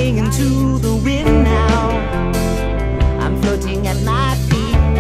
flying into the wind now. I'm floating at my feet.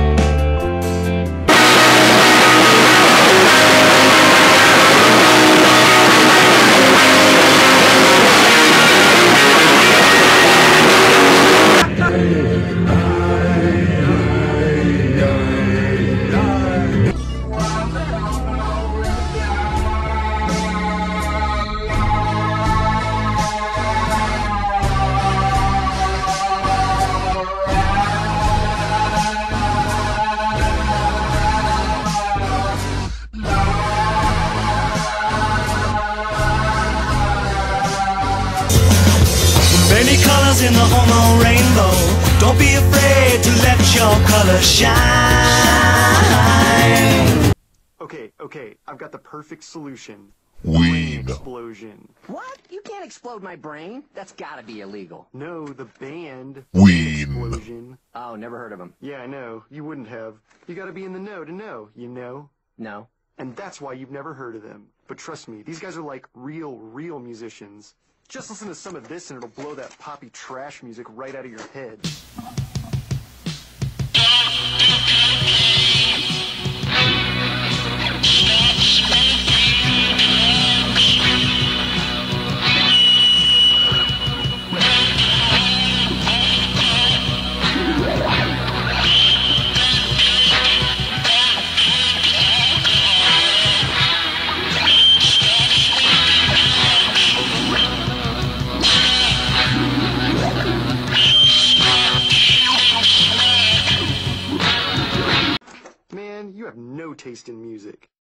Many colors in the Homo Rainbow. Don't be afraid to let your colors shine. Okay, I've got the perfect solution. Ween. Explosion. What? You can't explode my brain. That's gotta be illegal. No, the band. Ween. Explosion. Oh, never heard of them. Yeah, I know. You wouldn't have. You gotta be in the know to know, you know? No. And that's why you've never heard of them. But trust me, these guys are like real musicians. Just listen to some of this and it'll blow that poppy trash music right out of your head. Man, you have no taste in music.